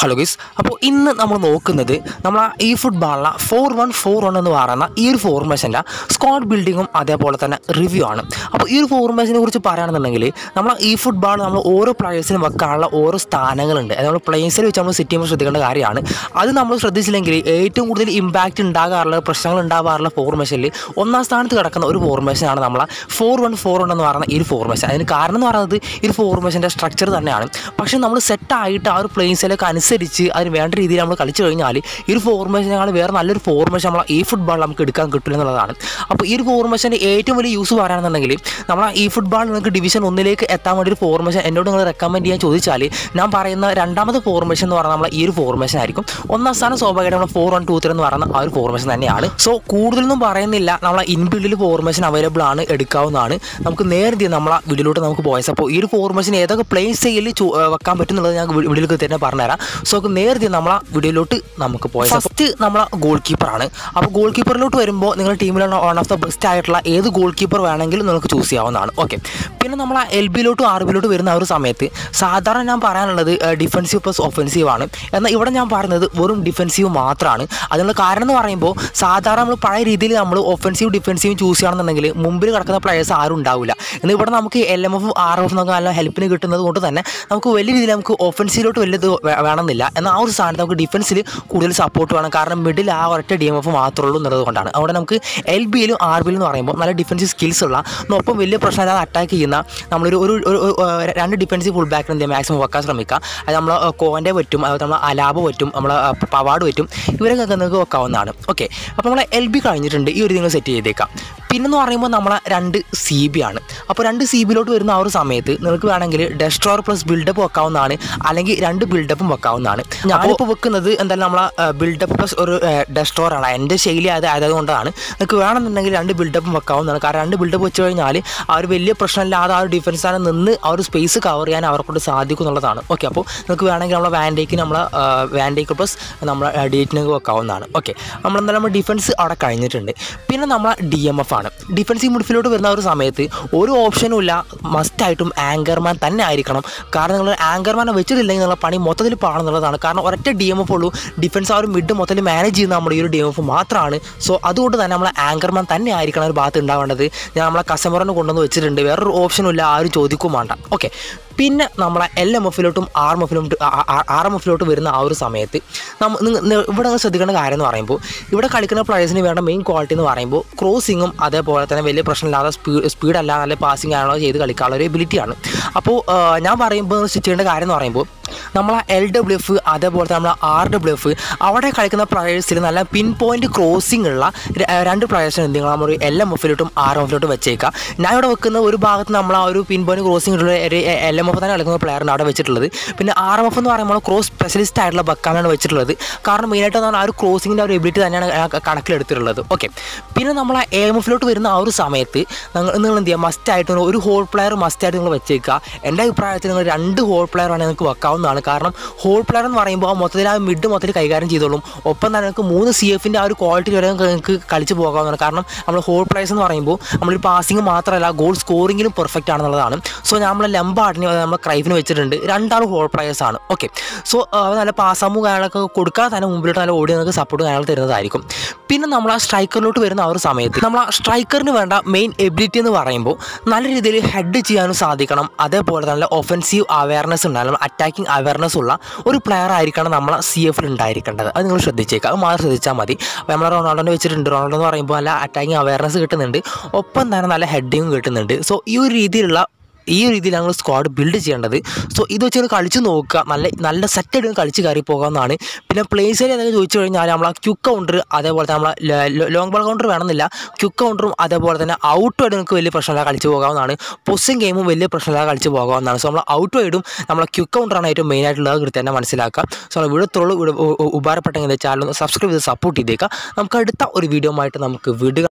Hello guys, അപ്പോൾ ഇന്ന് നമ്മൾ നോക്കുന്നത് നമ്മൾ ഈ ഫുട്ബോളിലെ 4-1-4-1 എന്ന് പറയുന്ന ഈ ഒരു ഫോർമേഷൻ്റെ സ്ക്വാഡ് ബിൽഡിങ്ങും അതേപോലെ തന്നെ റിവ്യൂ ആണ്. അപ്പോൾ ഈ ഒരു ഫോർമേഷനെ കുറിച്ച് പറയുകയാണെന്നുണ്ടെങ്കിൽ നമ്മൾ ഈ ഫുട്ബോൾ നമ്മൾ ഓരോ പ്ലേയേഴ്സിനും വെക്കാനുള്ള ഓരോ സ്ഥാനങ്ങളുണ്ട്. അത് നമ്മൾ പ്ലേയേഴ്സിൽ വെച്ച് നമ്മൾ സെറ്റ് ചെയ്യുമ്പോൾ ശ്രദ്ധിക്കേണ്ട കാര്യമാണ്. അത് നമ്മൾ ശ്രദ്ധിച്ചില്ലെങ്കിൽ ഏറ്റവും കൂടുതൽ ഇമ്പാക്റ്റ് ഉണ്ടാകാറുള്ള പ്രശ്നങ്ങൾ ഉണ്ടാകാറുള്ള ഫോർമേഷനിൽ ഒന്നാം സ്ഥാനത്ത് കിടക്കുന്ന ഒരു ഫോർമേഷനാണ് നമ്മളെ 4-1-4-1 എന്ന് പറയുന്ന ഈ ഒരു ഫോർമേഷൻ. അതിന് കാരണം എന്ന് പറയുന്നത് ഈ ഒരു ഫോർമേഷൻ്റെ സ്ട്രക്ചർ തന്നെയാണ്. പക്ഷേ നമ്മൾ സെറ്റായിട്ട് ആ ഒരു പ്ലേയേഴ്സിലേക്ക് അനുസരിച്ച് അതിന് വേണ്ട രീതിയിൽ നമ്മൾ കളിച്ചു കഴിഞ്ഞാൽ ഈ ഒരു ഫോർമേഷനേക്കാൾ വേറെ നല്ലൊരു ഫോർമേഷൻ നമ്മൾ ഈ ഫുട്ബോൾ നമുക്ക് എടുക്കാൻ കിട്ടില്ല എന്നുള്ളതാണ്. അപ്പോൾ ഈ ഒരു ഫോർമേഷൻ്റെ ഏറ്റവും വലിയ യൂസ് പറയുകയാണെന്നുണ്ടെങ്കിൽ നമ്മൾ ഈ ഫുട്ബോൾ നിങ്ങൾക്ക് ഡിവിഷൻ 1 എത്താൻ വേണ്ടി ഒരു ഫോർമേഷൻ എന്നോട് നിങ്ങൾ റെക്കമെൻഡ് ചെയ്യാൻ ചോദിച്ചാൽ ഞാൻ പറയുന്ന രണ്ടാമത്തെ ഫോർമേഷൻ എന്ന് പറഞ്ഞാൽ നമ്മൾ ഈ ഒരു ഫോർമേഷൻ ആയിരിക്കും. ഒന്നാം സ്ഥാനം സ്വാഭാവികമായിട്ട് നമ്മൾ 4-1-2-3 എന്ന് പറയുന്ന ആ ഒരു ഫോർമേഷൻ തന്നെയാണ്. സോ കൂടുതലൊന്നും പറയുന്നില്ല, നമ്മളെ ഇൻബിൽഡിൽ ഫോർമേഷൻ അവൈലബിൾ ആണ്, എടുക്കാവുന്നതാണ്. നമുക്ക് നേരത്തെ നമ്മളെ വീഡിയോയിലോട്ട് നമുക്ക് പോയത്. അപ്പോൾ ഈ ഒരു ഫോർമേഷൻ ഏതൊക്കെ പ്ലേസിൽ വെക്കാൻ പറ്റും എന്നുള്ളത് ഞാൻ വീഡിയോയിലേക്ക് തന്നെ പറഞ്ഞുതരാം. സോ നേരത്തെ നമ്മളെ വീഡിയോയിലോട്ട് നമുക്ക് പോയത്. ഫസ്റ്റ് നമ്മളെ ഗോൾ കീപ്പറാണ്. അപ്പോൾ ഗോൾ കീപ്പറിലോട്ട് വരുമ്പോൾ നിങ്ങളുടെ ടീമിലുള്ള വൺ ഓഫ് ദ ബെസ്റ്റ് ആയിട്ടുള്ള ഏത് ഗോൾ കീപ്പർ വേണമെങ്കിലും നിങ്ങൾക്ക് ചൂസ് ചെയ്യാവുന്നതാണ്. ഓക്കെ, പിന്നെ നമ്മൾ LBയിലോട്ടും RBയിലോട്ട് വരുന്ന ആ ഒരു സമയത്ത് സാധാരണ ഞാൻ പറയാനുള്ളത് ഡിഫെൻസീവ് പ്ലസ് ഒഫെൻസീവ് ആണ്. എന്നാൽ ഇവിടെ ഞാൻ പറയുന്നത് വെറും ഡിഫെൻസീവ് മാത്രമാണ്. അതിനുള്ള കാരണം എന്ന് പറയുമ്പോൾ സാധാരണ നമ്മൾ പഴയ രീതിയിൽ നമ്മൾ ഒഫെൻസീവ് ഡിഫെൻസീവ് ചൂസ് ചെയ്യുകയാണെന്നുണ്ടെങ്കിൽ മുമ്പിൽ കിടക്കുന്ന പ്ലേയേഴ്സ് ആരും ഉണ്ടാവില്ല. എന്നാൽ ഇവിടെ നമുക്ക് LMF RF നമുക്ക് നല്ല ഹെൽപ്പിന് കിട്ടുന്നത് കൊണ്ട് തന്നെ നമുക്ക് വലിയ രീതിയിൽ നമുക്ക് ഒഫെൻസീവിലോട്ട് വലിയത് വേണമെന്നില്ല. എന്നാൽ ആ ഒരു സ്ഥാനത്ത് നമുക്ക് ഡിഫൻസിൽ കൂടുതൽ സപ്പോർട്ട് വേണം. കാരണം മിഡിൽ ആ ഒരൊറ്റ DMF മാത്രമേ ഉള്ളൂ എന്നുള്ളത് കൊണ്ടാണ്. അവിടെ നമുക്ക് LBയിലും RBയിലും എന്ന് പറയുമ്പോൾ നല്ല ഡിഫൻസീവ് സ്കിൽസ് ഉള്ള ഒപ്പം വലിയ പ്രശ്നമില്ലാതെ അറ്റാക്ക് ചെയ്യുന്ന നമ്മളൊരു രണ്ട് ഡിഫൻസീവ് ഫുൾ ബാക്കിന് എന്തെങ്കിലും മാക്സിമം വെക്കാൻ ശ്രമിക്കുക. അത് നമ്മൾ കോൻ്റെ പറ്റും, അതുപോലെ നമ്മൾ അലാബ് പറ്റും, നമ്മൾ പവാഡ് പറ്റും, ഇവരൊക്കെ നിങ്ങൾക്ക് വെക്കാവുന്നതാണ്. ഓക്കെ, അപ്പോൾ നമ്മൾ LB കഴിഞ്ഞിട്ടുണ്ട്. ഈ ഒരു നിങ്ങൾ സെറ്റ് ചെയ്തേക്കാം. പിന്നെന്ന് പറയുമ്പോൾ നമ്മളെ 2 CB ആണ്. അപ്പോൾ 2 CBയിലോട്ട് വരുന്ന ആ ഒരു സമയത്ത് നിങ്ങൾക്ക് വേണമെങ്കിൽ ഡെസ്ട്രോയർ പ്ലസ് ബിൽഡപ്പ് വെക്കാവുന്നതാണ്, അല്ലെങ്കിൽ 2 ബിൽഡപ്പും വെക്കാവുന്നതാണ്. ഞാനിപ്പോൾ വെക്കുന്നത് എന്തായാലും നമ്മളെ ബിൽഡപ്പ് പ്ലസ് ഒരു ഡെസ്ട്രോയർ ആണ്. എൻ്റെ ശൈലി ആയതുകൊണ്ടാണ്. നിങ്ങൾക്ക് വേണമെന്നുണ്ടെങ്കിൽ 2 ബിൽഡപ്പും വെക്കാവുന്നതാണ്. കാരണം 2 ബിൽഡപ്പ് വെച്ച് കഴിഞ്ഞാൽ ആ ഒരു വലിയ പ്രശ്നമില്ലാതെ ആ ഒരു ഡിഫൻസാണ് നിന്ന് ആ ഒരു സ്പേസ് കവർ ചെയ്യാൻ അവർക്കൊണ്ട് സാധിക്കും എന്നുള്ളതാണ്. ഓക്കെ, അപ്പോൾ നിങ്ങൾക്ക് വേണമെങ്കിൽ നമ്മളെ വാൻഡേക്ക് പ്ലസ് നമ്മളെ ഡേറ്റിനൊക്കെ വെക്കാവുന്നതാണ്. ഓക്കെ, നമ്മളെന്തായാലും നമ്മൾ ഡിഫൻസ് അവിടെ കഴിഞ്ഞിട്ടുണ്ട്. പിന്നെ നമ്മളെ DMF ആണ്. ഡിഫൻസീവ് മിഡ്ഫീൽഡിലോട്ട് വരുന്ന ഒരു സമയത്ത് ഒരു ഓപ്ഷനും ഇല്ല, മസ്റ്റായിട്ടും ആങ്കർമാൻ തന്നെ ആയിരിക്കണം. കാരണം നിങ്ങൾ ആങ്കർമാനെ വെച്ചിട്ടില്ലെങ്കിൽ നിങ്ങളുടെ പണി മൊത്തത്തിൽ പാടുന്നുള്ളതാണ്. കാരണം ഒരൊറ്റ DMF ഉള്ളൂ, ഡിഫൻസ് ആ ഒരു മിഡ് മൊത്തത്തിൽ മാനേജ് ചെയ്യുന്ന നമ്മുടെ ഈ ഒരു DMF മാത്രമാണ്. സോ അതുകൊണ്ട് തന്നെ നമ്മളെ ആങ്കർമാൻ തന്നെ ആയിരിക്കണം ഒരു ഭാഗത്ത് ഉണ്ടാവേണ്ടത്. ഞാൻ നമ്മളെ കസ്റ്റമറിനെ കൊണ്ടുവന്ന് വെച്ചിട്ടുണ്ട്, വേറൊരു ഓപ്ഷനും ഇല്ല, ആരും ചോദിക്കും വേണ്ട. ഓക്കെ, പിന്നെ നമ്മളെ LMFിലോട്ടും RMFിലോട്ട് വരുന്ന ആ ഒരു സമയത്ത് ഇവിടെ ശ്രദ്ധിക്കേണ്ട കാര്യം എന്ന് പറയുമ്പോൾ ഇവിടെ കളിക്കുന്ന പ്ലേയേഴ്സിന് വേണ്ട മെയിൻ ക്വാളിറ്റി എന്ന് പറയുമ്പോൾ ക്രോസിങ്ങും അതേപോലെ തന്നെ വലിയ പ്രശ്നമില്ലാതെ സ്പീഡല്ല നല്ല പാസിംഗ് ആണോ ചെയ്ത് കളിക്കാനുള്ള ഒരു എബിലിറ്റിയാണ്. അപ്പോൾ ഞാൻ പറയുമ്പോൾ ചെയ്യേണ്ട കാര്യം എന്ന് പറയുമ്പോൾ നമ്മളെ LWF അതേപോലെ തന്നെ നമ്മളെ RWF അവിടെ കളിക്കുന്ന പ്ലേയേഴ്സിൽ നല്ല പിൻ പോയിൻറ്റ് ക്രോസിംഗ് ഉള്ള 2 പ്ലേയേഴ്സിന് എന്തെങ്കിലും നമ്മൾ LMFിലോട്ടും RMFിലോട്ടും വെച്ചേക്കാം. ഞാൻ ഇവിടെ വെക്കുന്ന ഒരു ഭാഗത്ത് നമ്മൾ ആ ഒരു പിൻ പോയിൻറ്റ് ക്രോസിംഗ് ഉള്ള ഒരു LMF തന്നെ കളിക്കുന്ന പ്ലെയറിന് അവിടെ വെച്ചിട്ടുള്ളത്. പിന്നെ RMF എന്ന് പറയുമ്പോൾ ക്രോസ് സ്പെഷ്യലിസ്റ്റ് ആയിട്ടുള്ള ബക്കാനാണ് വെച്ചിട്ടുള്ളത്. കാരണം മെയിനായിട്ട് ആ ഒരു ക്രോസിങ്ങിൻ്റെ ഒരു എബിലിറ്റി തന്നെയാണ് കണക്കിലെടുത്തിട്ടുള്ളത്. ഓക്കെ, പിന്നെ നമ്മളെ AMFിലോട്ട് വരുന്ന ആ ഒരു സമയത്ത് നിങ്ങൾ എന്ത് ചെയ്യുക, മസ്റ്റായിട്ട് ഒരു ഹോൾ പ്ലെയർ മസ്റ്റായിട്ട് നിങ്ങൾ വെച്ചേക്കുക. എൻ്റെ അഭിപ്രായത്തിൽ നിങ്ങൾ 2 ഹോൾ പ്ലെയർ ആണ് നിങ്ങൾക്ക് വെക്കാവുന്നതാണ്. കാരണം ഹോൾ പ്ലെയർ എന്ന് പറയുമ്പോൾ ആ മൊത്തത്തിൽ ആ മിഡ് മൊത്തത്തിൽ കൈകാര്യം ചെയ്തോളും. ഒപ്പം തന്നെ നിങ്ങൾക്ക് 3 CFൻ്റെ ആ ഒരു ക്വാളിറ്റി വരെ നിങ്ങൾക്ക് കളിച്ച് പോകാവുന്നതാണ്. കാരണം നമ്മൾ ഹോൾ പ്ലേയേഴ്സ് എന്ന് പറയുമ്പോൾ നമ്മളൊരു പാസിംഗ് മാത്രമല്ല ഗോൾ സ്കോറിങ്ങിലും പെർഫെക്റ്റ് ആണെന്നുള്ളതാണ്. സോ നമ്മൾ ലംബാർഡിന് നമ്മൾ ക്രൈഫിന് വെച്ചിട്ടുണ്ട്, 2 ഹോൾ പ്ലേയേഴ്സ് ആണ്. ഓക്കെ, സോ നല്ല പാസാമു കാര്യങ്ങളൊക്കെ കൊടുക്കാതെ തന്നെ മുമ്പിലോട്ട് നല്ല ഓടി നിങ്ങൾക്ക് സപ്പോർട്ട് കാര്യങ്ങൾ തരുന്നതായിരിക്കും. പിന്നെ നമ്മൾ ആ സ്ട്രൈക്കറിലോട്ട് വരുന്ന ആ ഒരു സമയത്ത് നമ്മൾ ആ സ്ട്രൈക്കറിന് വേണ്ട മെയിൻ എബിലിറ്റി എന്ന് പറയുമ്പോൾ നല്ല രീതിയിൽ ഹെഡ് ചെയ്യാനും സാധിക്കണം. അതേപോലെ തന്നെ ഒഫൻസീവ് അവയർനെസ് ഉണ്ടായാലും അറ്റാക്കിംഗ് അവയർനെസ് ഉള്ള ഒരു പ്ലെയർ ആയിരിക്കണം നമ്മളെ CFൽ ഉണ്ടായിരിക്കേണ്ടത്. അത് നിങ്ങൾ ശ്രദ്ധിച്ചേക്കുക, അത് മാത്രം ശ്രദ്ധിച്ചാൽ മതി. അപ്പോൾ നമ്മൾ റൊണാൾഡോനെ വെച്ചിട്ടുണ്ട്. റൊണാൾഡോ എന്ന് പറയുമ്പോൾ നല്ല അറ്റാക്കിംഗ് അവയർനെസ് കിട്ടുന്നുണ്ട്, ഒപ്പം തന്നെ നല്ല ഹെഡിങ്ങും കിട്ടുന്നുണ്ട്. സോ ഈ ഒരു രീതിയിൽ ഞങ്ങൾ സ്ക്വാഡ് ബിൽഡ് ചെയ്യേണ്ടത്. സോ ഇത് വെച്ച് കളിച്ച് നോക്കുക, നല്ല സെറ്റായിട്ട് കളിച്ച് കയറി പോകാവുന്നതാണ്. പിന്നെ പ്ലേസിൽ ഏതൊക്കെ ചോദിച്ചു കഴിഞ്ഞാൽ നമ്മൾ ആ ക്യുക്ക് കൗണ്ടർ അതേപോലെ തന്നെ നമ്മളെ ലോങ് ബോൾ കൗണ്ടർ വേണമെന്നില്ല, ക്യുക്ക് കൗണ്ടറും അതേപോലെ തന്നെ ഔട്ട് വൈഡ് നിങ്ങൾക്ക് വലിയ പ്രശ്നമില്ലാതെ കളിച്ച് പോകാവുന്നതാണ്. പൊസിങ് ഗെയിമും വലിയ പ്രശ്നമില്ലാതെ കളിച്ച് പോകാവുന്നതാണ്. സോ നമ്മൾ ഔട്ട് വൈഡും നമ്മളെ ക്യുക്ക് കൗണ്ടറാണ് ഏറ്റവും മെയിനായിട്ടുള്ളത്, കൃത്യം തന്നെ മനസ്സിലാക്കുക. സോ നമ്മൾ വീഡിയോ ഉപകാരപ്പെട്ടെങ്കിൽ ചാനൽ സബ്സ്ക്രൈബ് ചെയ്ത് സപ്പോർട്ട് ചെയ്തേക്കുക. നമുക്ക് അടുത്ത ഒരു വീഡിയോ ആയിട്ട് നമുക്ക് വീഡിയോ